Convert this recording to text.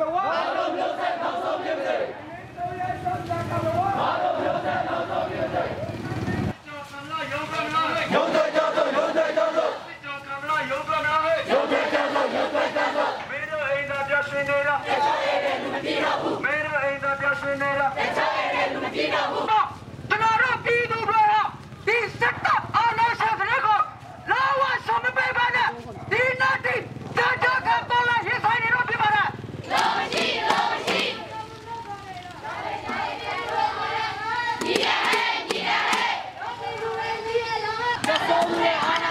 ဝါအားလုံးမျိုးဆက်နောက်ဆုံးဖြစ်စေအားလုံးမျိုးဆက်နောက်ဆုံးဖြစ်စေကျော်ကမ္လာရုံးကမ္လာရုံးတဲ့ကျော်ကျော်ရုံးတဲ့ကျော်ကျော်ကျော်ကမ္လာရုံးကမ္လာရုံးတဲ့ကျော်ကျော်ရုံးတဲ့ကျော်ကျော်မင်းတို့အိမ်သာပြဆွေးနေတာတခြားရဲ့လူမပြေတော့ဘူးမင်းတို့အိမ်သာပြဆွေးနေတာတခြားရဲ့လူမပြေတော့ဘူးကျွန်တော်တို့ပြည်သူတွေကဒီစက်တပ်အားလုံးဆက်တဲ့ကိုလာဝဆမပေးပါနဲ့ဒီနာတီတကြကပေါ်လာရေးဆိုင်နေတော့ပြပါလားလောမရှိ你也黑，你也黑，都是路人，你也老。